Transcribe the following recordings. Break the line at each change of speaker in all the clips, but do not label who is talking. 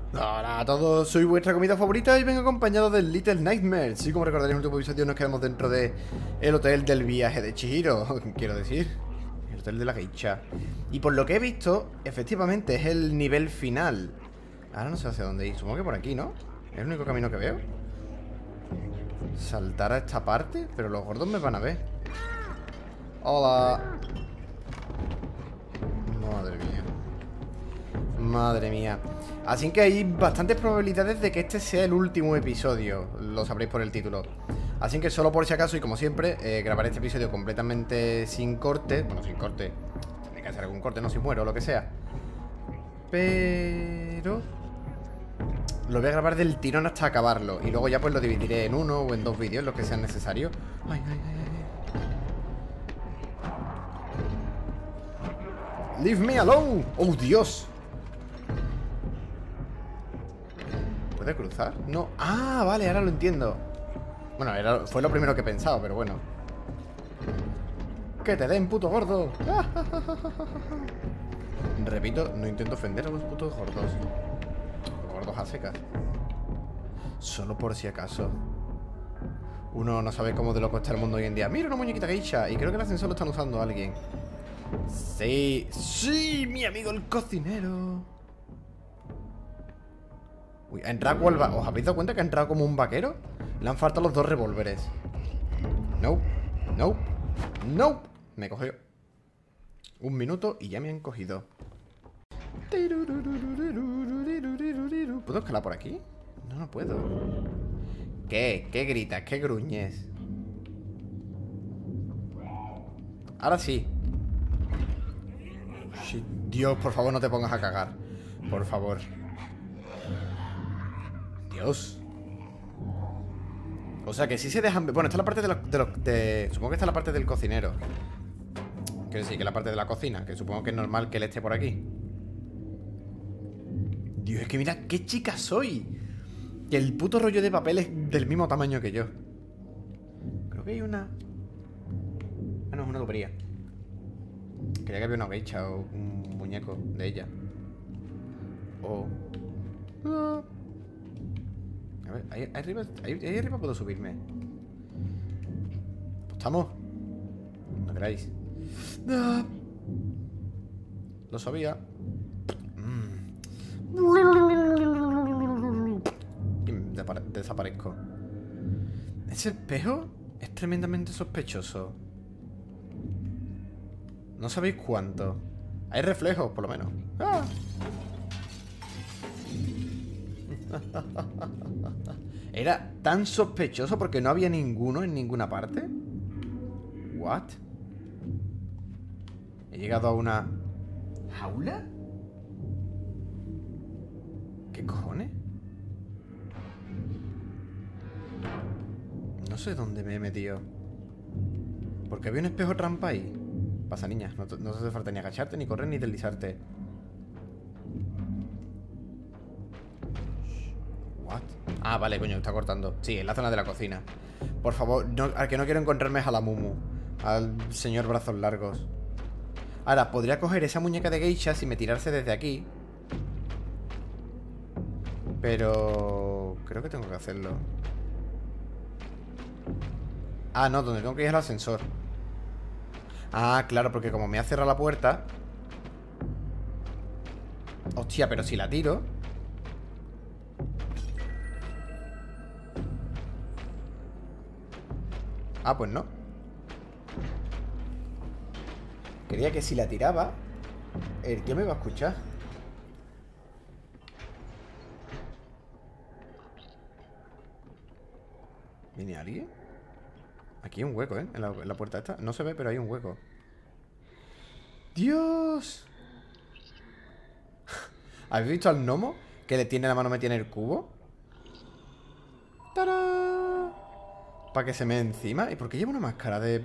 Hola a todos, soy vuestra comida favorita y vengo acompañado del Little Nightmares. Sí, como recordaréis en el último episodio nos quedamos dentro de el hotel del viaje de Chihiro, quiero decir, el hotel de la geisha. Y por lo que he visto, efectivamente es el nivel final. Ahora no sé hacia dónde ir, supongo que por aquí, ¿no? Es el único camino que veo. Saltar a esta parte, pero los gordos me van a ver. Hola. Madre mía. Madre mía. Así que hay bastantes probabilidades de que este sea el último episodio. Lo sabréis por el título. Así que solo por si acaso y como siempre grabaré este episodio completamente sin corte. Bueno, sin corte. Tendré que hacer algún corte, no si muero o lo que sea. Pero lo voy a grabar del tirón hasta acabarlo. Y luego ya pues lo dividiré en uno o en dos vídeos, los que sean necesarios. Ay, ay, ay. Leave me alone. Oh, Dios. ¿Puede cruzar? No. Ah, vale, ahora lo entiendo. Bueno, fue lo primero que he pensado, pero bueno. ¡Que te den, puto gordo! Repito, no intento ofender a los putos gordos. Los gordos a secas. Solo por si acaso. Uno no sabe cómo de loco está el mundo hoy en día. ¡Mira una muñequita geisha! Y creo que el ascensor lo están usando alguien. Sí, sí, mi amigo el cocinero. Uy, ha entrado cual ¿os habéis dado cuenta que ha entrado como un vaquero? Le han faltado los dos revólveres. No, no, no. Me cogió un minuto y ya me han cogido. ¿Puedo escalar por aquí? No, no puedo. ¿Qué? ¿Qué gritas? ¿Qué gruñes? Ahora sí. Dios, por favor, no te pongas a cagar. Por favor. Dios. O sea que sí se dejan... Bueno, esta es la parte supongo que esta es la parte del cocinero. Quiero decir, que es la parte de la cocina. Que supongo que es normal que él esté por aquí. Dios, es que mira qué chica soy. Que el puto rollo de papel es del mismo tamaño que yo. Creo que hay una... Ah, no, es una tubería. Creía que había una geisha o un muñeco de ella. O... A ver, ahí arriba puedo subirme. ¿Apostamos? No queráis. Lo sabía. Y desaparezco. Ese espejo es tremendamente sospechoso. No sabéis cuánto. Hay reflejos, por lo menos. ¡Ah! Era tan sospechoso porque no había ninguno en ninguna parte. ¿What? He llegado a una... ¿jaula? ¿Qué cojones? No sé dónde me he metido. Porque había un espejo trampa ahí. Pasa, niña, no te hace falta ni agacharte, ni correr, ni deslizarte. What? Ah, vale, coño, está cortando. Sí, en la zona de la cocina. Por favor, al que no quiero encontrarme es a la Mumu. Al señor brazos largos. Ahora, podría coger esa muñeca de geisha si me tirarse desde aquí. Pero... creo que tengo que hacerlo. Ah, no, donde tengo que ir es al ascensor. Ah, claro, porque como me ha cerrado la puerta... Hostia, pero si la tiro... Ah, pues no. Creía que si la tiraba el tío me iba a escuchar. ¿Viene alguien? Aquí hay un hueco, ¿eh? En la puerta esta. No se ve, pero hay un hueco. ¡Dios! ¿Habéis visto al gnomo? Que le tiene la mano metida en el cubo. ¡Tarán! Para que se me encima. ¿Y por qué lleva una máscara de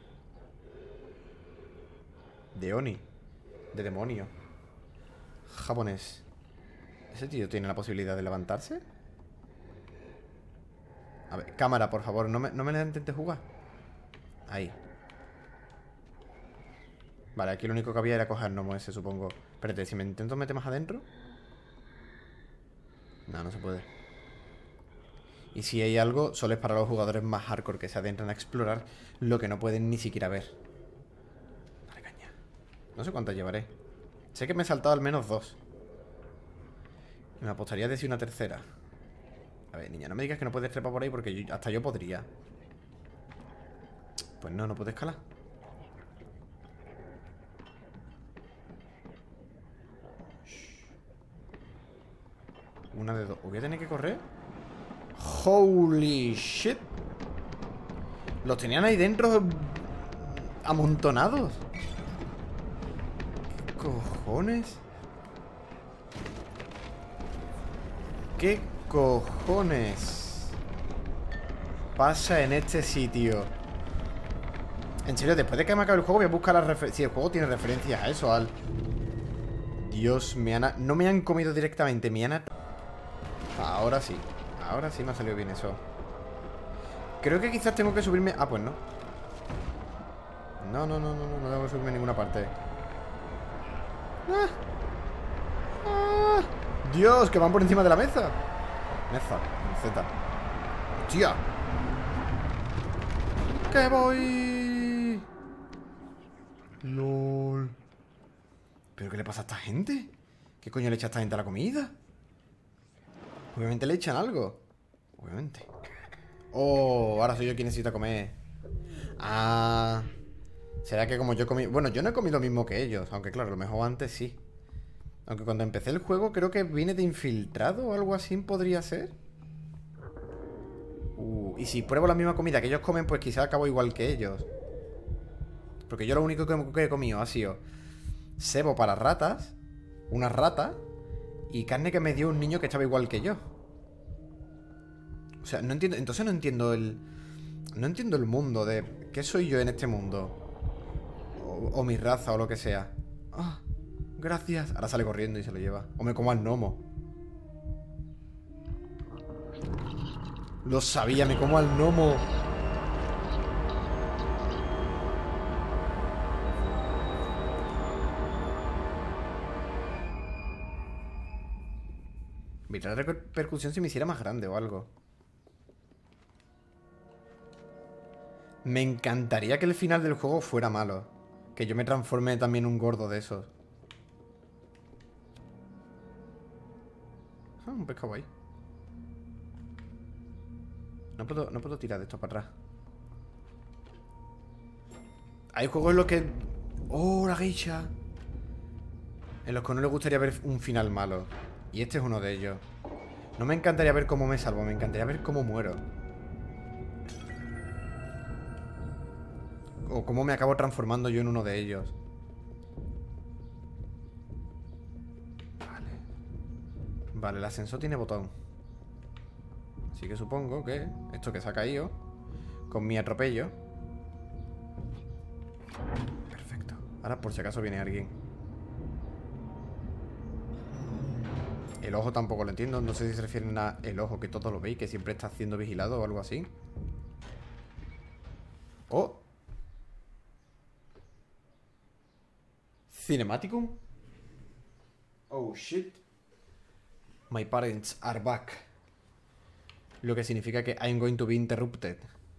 Oni? De demonio. Japonés. ¿Ese tío tiene la posibilidad de levantarse? A ver, cámara, por favor, no me la intentes jugar. Ahí. Vale, aquí lo único que había era coger gnomo ese, supongo. Espérate, si me intento meter más adentro. No, no se puede. Y si hay algo, solo es para los jugadores más hardcore que se adentran a explorar lo que no pueden ni siquiera ver. Dale caña. No sé cuántas llevaré. Sé que me he saltado al menos 2. Me apostaría a decir una tercera. A ver, niña, no me digas que no puedes trepar por ahí porque hasta yo podría. Pues no, no puedo escalar. Una de dos. ¿O voy a tener que correr? Holy shit. Los tenían ahí dentro amontonados. ¿Qué cojones? ¿Qué cojones pasa en este sitio? En serio, después de que me acabe el juego voy a buscar las referencias. Si el juego tiene referencias a eso, al... Dios, no me han comido directamente, me han... Ahora sí me ha salido bien eso. Creo que quizás tengo que subirme... Ah, pues no. No tengo que subirme a ninguna parte. Dios, que van por encima de la mesa. Meza, Z. Hostia. Que voy. LOL. ¿Pero qué le pasa a esta gente? ¿Qué coño le echa a esta gente a la comida? Obviamente le echan algo. Obviamente. Oh, ahora soy yo quien necesita comer. Ah. ¿Será que como yo comí... Bueno, yo no he comido lo mismo que ellos. Aunque claro, a lo mejor antes sí. Aunque cuando empecé el juego creo que vine de infiltrado o algo así podría ser. Y si pruebo la misma comida que ellos comen, pues quizás acabo igual que ellos. Porque yo lo único que he comido ha sido cebo para ratas, una rata y carne que me dio un niño que estaba igual que yo. O sea, no entiendo. Entonces no entiendo el... No entiendo el mundo de... ¿Qué soy yo en este mundo? O mi raza o lo que sea. Ah, gracias. Ahora sale corriendo y se lo lleva. O me como al gnomo. Lo sabía, me como al gnomo. Me trae repercusión si me hiciera más grande o algo. Me encantaría que el final del juego fuera malo. Que yo me transforme también en un gordo de esos. Ah, un pescado ahí. No puedo tirar de esto para atrás. Hay juegos en los que... ¡Oh, la geisha! En los que no le gustaría ver un final malo. Y este es uno de ellos. No me encantaría ver cómo me salvo, me encantaría ver cómo muero. O cómo me acabo transformando yo en uno de ellos. Vale, el ascensor tiene botón. Así que supongo que esto que se ha caído con mi atropello. Perfecto. Ahora por si acaso viene alguien. El ojo tampoco lo entiendo. No sé si se refieren a el ojo que todo lo veis, que siempre está siendo vigilado o algo así. Oh. Cinematicum. Oh shit. My parents are back. Lo que significa que I'm going to be interrupted.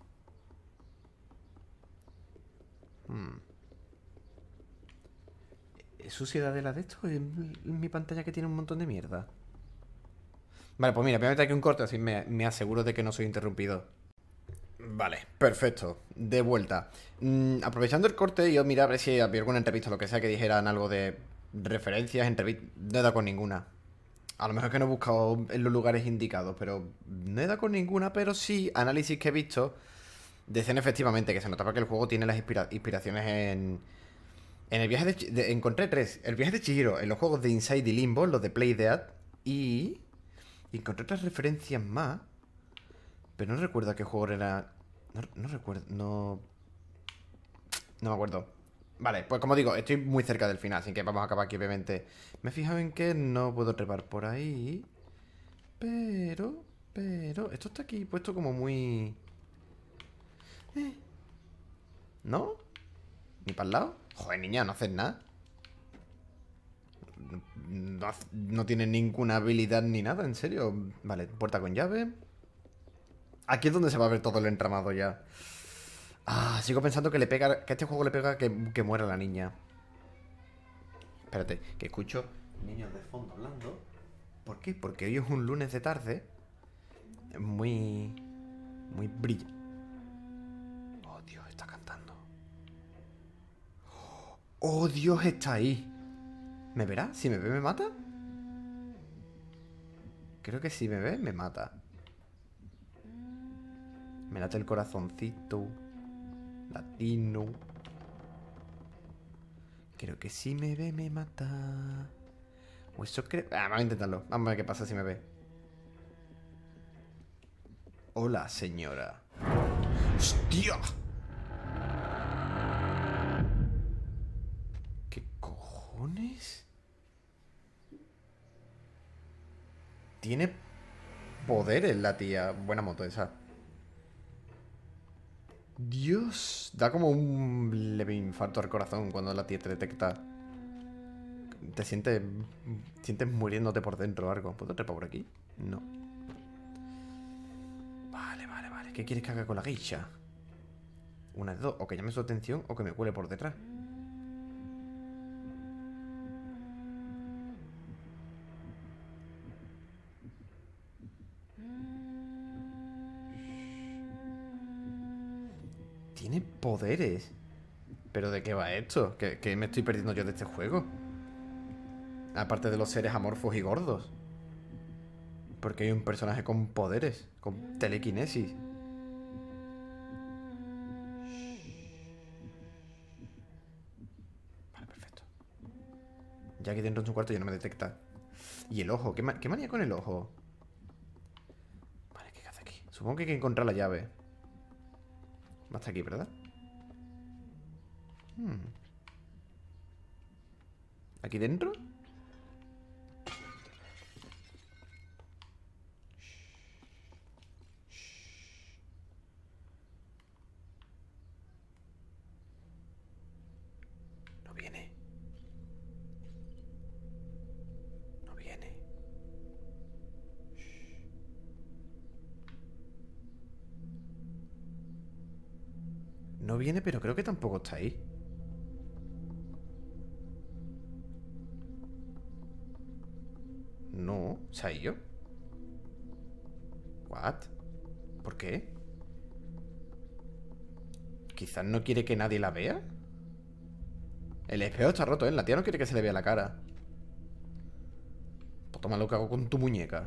¿Es suciedad de la de esto? ¿Es mi pantalla que tiene un montón de mierda? Vale, pues mira, voy a meter aquí un corte, así me aseguro de que no soy interrumpido. Vale, perfecto. De vuelta. Aprovechando el corte, yo mira a ver si había alguna entrevista o lo que sea que dijeran algo de referencias, entrevistas. No he dado con ninguna. A lo mejor es que no he buscado en los lugares indicados, pero no he dado con ninguna, pero sí análisis que he visto decían efectivamente que se notaba que el juego tiene las inspiraciones en el viaje encontré 3. El viaje de Chihiro, en los juegos de Inside y Limbo, los de Playdead, y encontré otras referencias más, pero no recuerdo a qué juego era. No recuerdo, no me acuerdo. Vale, pues como digo, estoy muy cerca del final, así que vamos a acabar aquí, obviamente. Me he fijado en que no puedo trepar por ahí. Pero... Esto está aquí puesto como muy... ¿No? ¿Ni para el lado? Joder, niña, no haces nada. no tiene ninguna habilidad ni nada, en serio. Vale, puerta con llave. Aquí es donde se va a ver todo el entramado ya. Sigo pensando que este juego le pega que muera la niña. Espérate, que escucho niños de fondo hablando. ¿Por qué? Porque hoy es un lunes de tarde. Muy brillante. Oh, Dios, está cantando. Oh, Dios, está ahí. ¿Me verá? Si me ve, ¿me mata? Creo que si me ve, me mata. Me late el corazoncito latino. Creo que si me ve, me mata. O eso creo... vamos a intentarlo. Vamos a ver qué pasa si me ve. Hola, señora. ¡Hostia! ¿Qué cojones? Tiene poderes la tía. Buena moto esa. Dios, da como un leve infarto al corazón cuando la tía te detecta. Te sientes muriéndote por dentro o algo. ¿Puedo trepar por aquí? No. Vale. ¿Qué quieres que haga con la geisha? Una de dos. O que llame su atención o que me cuele por detrás. Tiene poderes. ¿Pero de qué va esto? ¿Qué me estoy perdiendo yo de este juego? Aparte de los seres amorfos y gordos. Porque hay un personaje con poderes. Con telequinesis. Vale, perfecto. Ya aquí dentro en su cuarto ya no me detecta. ¿Y el ojo? ¿Qué manía con el ojo? Vale, ¿qué hace aquí? Supongo que hay que encontrar la llave. Hasta aquí, ¿verdad? ¿Aquí dentro? No viene. No viene. No viene, pero creo que tampoco está ahí. No, ¿se ha ido? ¿What? ¿Por qué? Quizás no quiere que nadie la vea. El espejo está roto, ¿eh? La tía no quiere que se le vea la cara. Pues toma lo que hago con tu muñeca.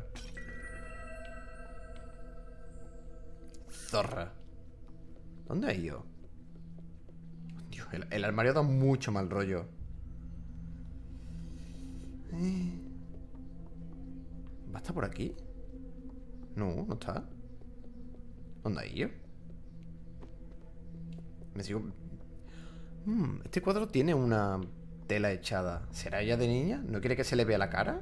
Zorra. ¿Dónde ha ido? Dios, el armario da mucho mal rollo. ¿Va a estar por aquí? No, no está. ¿Dónde ha ido? Me sigo... este cuadro tiene una tela echada. ¿Será ella de niña? ¿No quiere que se le vea la cara?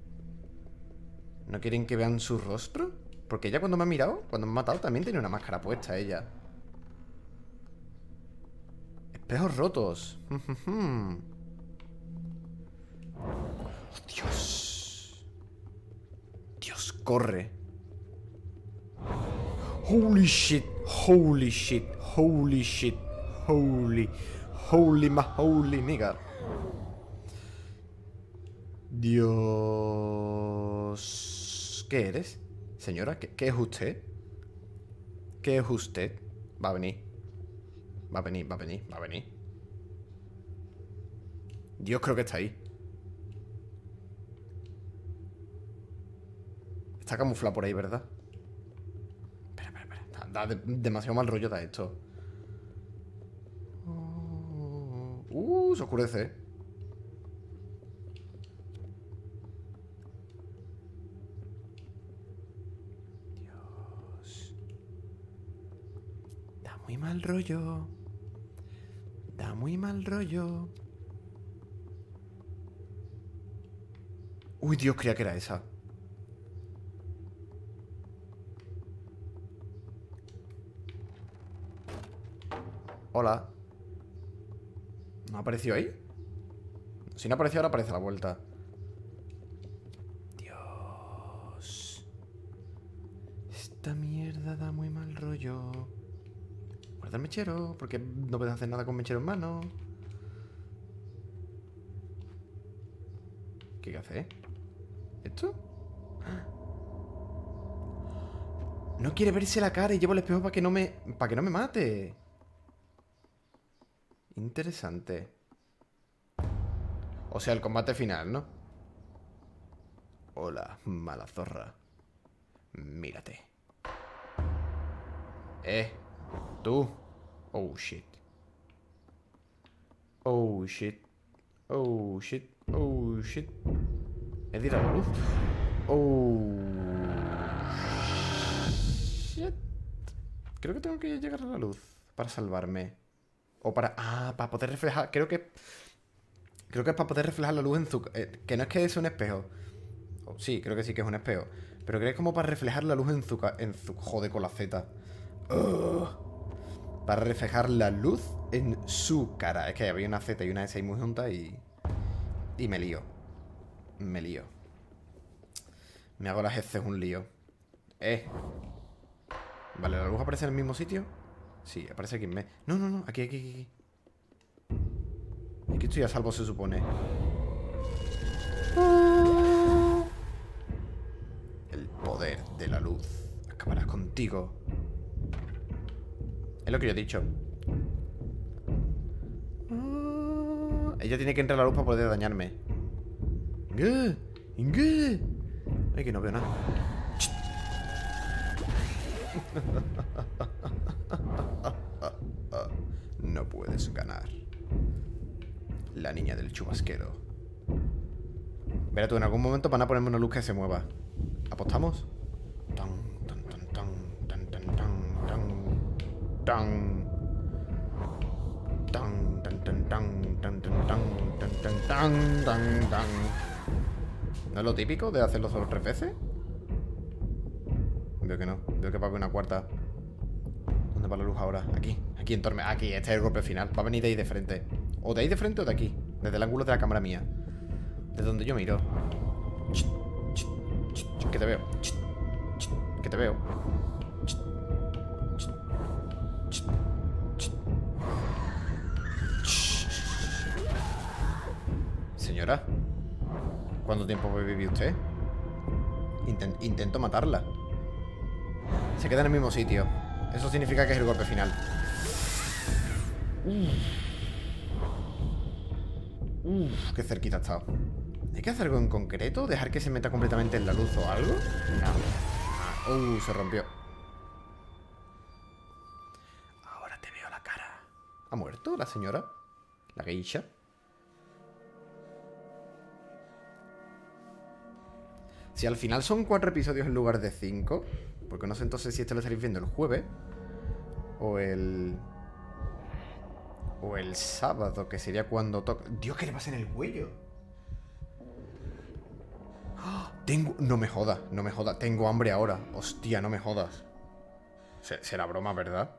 ¿No quieren que vean su rostro? Porque ella cuando me ha mirado, cuando me ha matado, también tenía una máscara puesta ella. Espejos rotos. Oh, Dios. Dios, corre. Holy shit. Holy shit. Holy shit. Holy nigga. Dios. ¿Qué eres? Señora, ¿qué es usted? ¿Qué es usted? Va a venir. Va a venir. Dios, creo que está ahí. Está camuflado por ahí, ¿verdad? Espera. Da demasiado mal rollo da esto. Se oscurece. Dios. Da muy mal rollo. Da muy mal rollo. Uy, Dios, creía que era esa. Hola. ¿No apareció ahí? Si no apareció ahora aparece a la vuelta. da muy mal rollo. Guarda el mechero, porque no puedes hacer nada con mechero en mano. ¿Qué hace? ¿Esto? No quiere verse la cara y llevo el espejo para que no me mate. Interesante. O sea, el combate final, ¿no? Hola, mala zorra. Mírate. Tú. Oh, shit. Oh, shit. Oh, shit. Oh, shit. ¿He tirado la luz? Oh, shit. Creo que tengo que llegar a la luz para salvarme. O para... Ah, para poder reflejar... Creo que es para poder reflejar la luz en su... que no es que es un espejo. Oh, sí, creo que sí que es un espejo. Pero creo que es como para reflejar la luz en su... Joder, con la Z. Para reflejar la luz en su cara. Es que había una Z y una S ahí muy juntas y me lío. Me lío. Me hago las heces un lío. Vale, ¿la luz aparece en el mismo sitio? Sí, aparece aquí en medio. No, no, no, aquí, aquí, aquí. Aquí estoy a salvo, se supone. El poder de la luz acabará contigo. Es lo que yo he dicho. Ella tiene que entrar a la luz para poder dañarme. ¿Qué? Ay, que no veo nada. No puedes ganar. La niña del chubasquero. Verá tú, en algún momento van a ponerme una luz que se mueva. ¿Apostamos? Tan, tan, tan, tan, tan, tan, tan, tan. Tan, tan, tan, tan, tan, tan, tan, tan, tan, tan, tan. ¿No es lo típico de hacerlo solo 3 veces? Veo que no. Veo que va a haber una cuarta. ¿Dónde va la luz ahora? Aquí. Aquí en torno. Aquí. Este es el golpe final. Va a venir de ahí de frente. O de ahí de frente o de aquí. Desde el ángulo de la cámara mía. Desde donde yo miro. Que te veo. Que te veo. Señora, ¿cuánto tiempo vive usted? Intento matarla. Se queda en el mismo sitio. Eso significa que es el golpe final. Qué cerquita ha estado. ¿Hay que hacer algo en concreto? ¿Dejar que se meta completamente en la luz o algo? No. Se rompió. Ahora te veo la cara. ¿Ha muerto la señora? ¿La geisha? Si al final son 4 episodios en lugar de 5, porque no sé entonces si esto lo estaréis viendo el jueves o el sábado, que sería cuando toca. Dios, ¿qué le pasa en el cuello? No me jodas, no me jodas. Tengo hambre ahora. Hostia, no me jodas. Será broma, ¿verdad?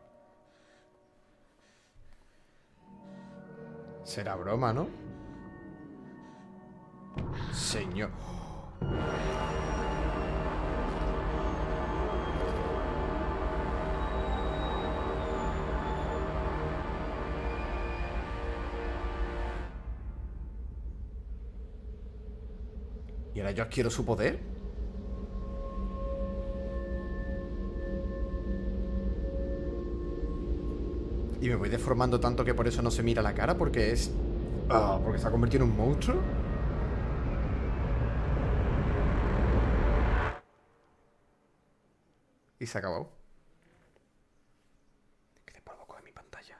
Será broma, ¿no? Señor. ¿Y ahora yo adquiero su poder? Y me voy deformando tanto que por eso no se mira la cara, porque es... porque se ha convertido en un monstruo. Y se ha acabado. ¿Qué te provoco en mi pantalla?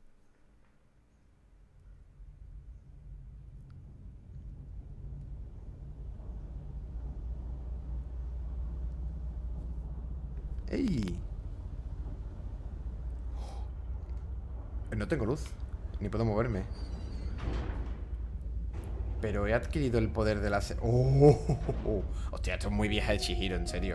¡Ey! No tengo luz. Ni puedo moverme. Pero he adquirido el poder de la... Hostia, esto es muy vieja de Chihiro, en serio.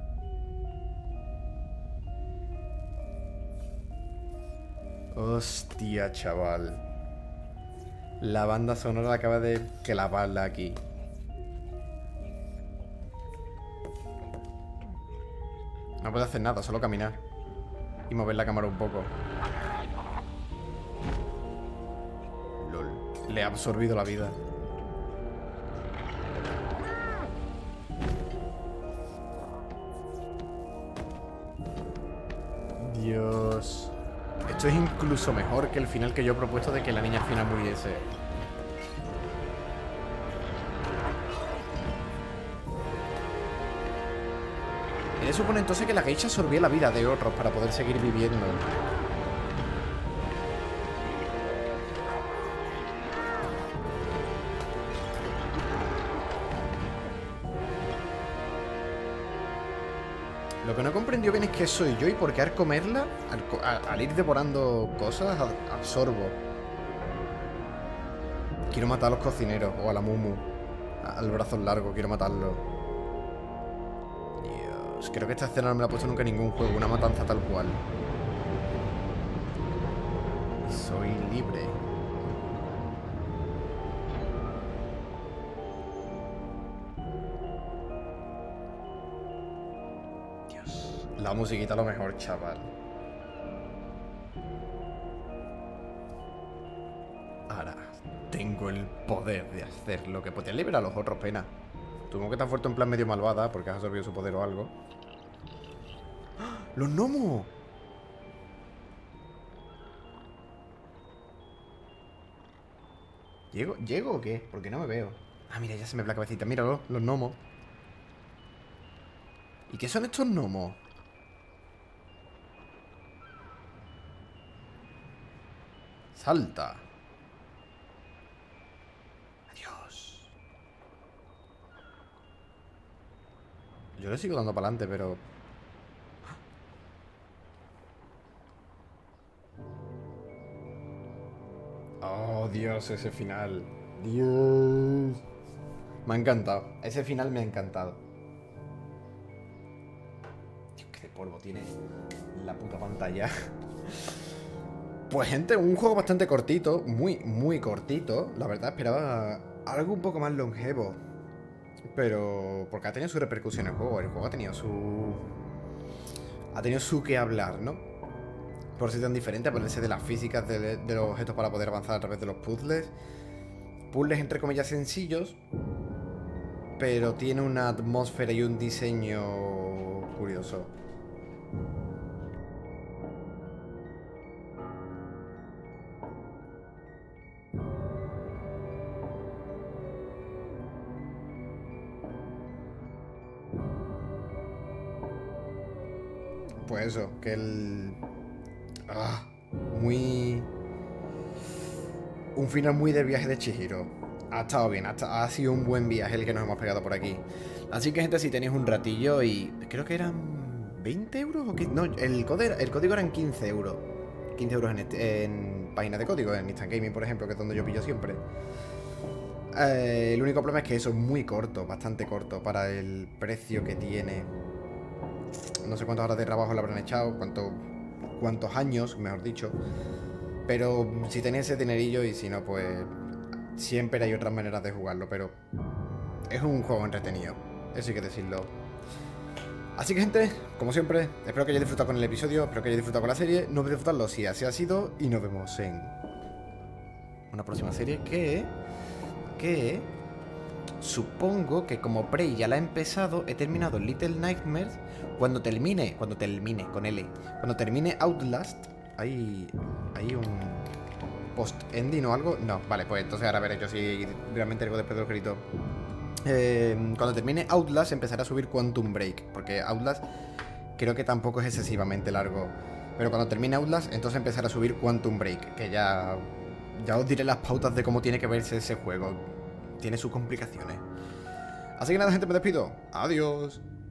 Hostia, chaval. La banda sonora acaba de clavarla aquí. No puede hacer nada, solo caminar. Y mover la cámara un poco. LOL. Le ha absorbido la vida. Dios. Esto es incluso mejor que el final que yo he propuesto de que la niña al final muriese. Se supone entonces que la geisha absorbía la vida de otros para poder seguir viviendo. Lo que no comprendió bien es que soy yo y por qué al comerla, al ir devorando cosas, absorbo. Quiero matar a los cocineros o a la Mumu. Al brazo largo, quiero matarlo. Creo que esta escena no me la he puesto nunca en ningún juego. Una matanza tal cual. Soy libre. Dios. La musiquita a lo mejor, chaval. Ahora tengo el poder de hacer lo que podía liberar a los otros, pena. Supongo que te has vuelto en plan medio malvada porque has absorbido su poder o algo. ¡Ah! ¡Los gnomos! ¿Llego o qué? Porque no me veo. Ah, mira, ya se me ve la cabecita. Míralo, los gnomos. ¿Y qué son estos gnomos? Salta. Adiós. Yo le sigo dando para adelante, pero... Oh, Dios, ese final. Dios. Me ha encantado. Ese final me ha encantado. Dios, qué de polvo tiene la puta pantalla. Pues, gente, un juego bastante cortito. Muy cortito. La verdad, esperaba algo un poco más longevo. Pero... porque ha tenido su repercusión en el juego. El juego ha tenido su... ha tenido su que hablar, ¿no? Por ser tan diferente, ponerse de las físicas de los objetos para poder avanzar a través de los puzzles. Puzzles entre comillas sencillos, pero tiene una atmósfera y un diseño curioso. Pues eso, que el... muy... un final muy del viaje de Chihiro. Ha estado bien, ha sido un buen viaje el que nos hemos pegado por aquí. Así que, gente, si tenéis un ratillo y... creo que eran 20 euros o qué... no, el código eran 15 euros. 15 euros en páginas de código, en Instant Gaming, por ejemplo, que es donde yo pillo siempre. El único problema es que eso es muy corto, bastante corto para el precio que tiene. No sé cuántas horas de trabajo le habrán echado, cuántos años, mejor dicho. Pero si tenéis ese dinerillo y si no, pues siempre hay otras maneras de jugarlo. Pero es un juego entretenido, eso hay que decirlo. Así que, gente, como siempre, espero que hayáis disfrutado con el episodio, espero que hayáis disfrutado con la serie. No olvidéis disfrutarlo si así ha sido. Y nos vemos en una próxima serie que supongo que como Prey ya la he empezado, he terminado Little Nightmares. Cuando termine Outlast, hay un post-ending o algo. No, vale, pues entonces ahora veré yo si realmente algo después de los gritos. Cuando termine Outlast empezaré a subir Quantum Break, porque Outlast creo que tampoco es excesivamente largo. Pero cuando termine Outlast, entonces empezaré a subir Quantum Break, que ya os diré las pautas de cómo tiene que verse ese juego. Tiene sus complicaciones. Así que nada, gente, me despido. Adiós.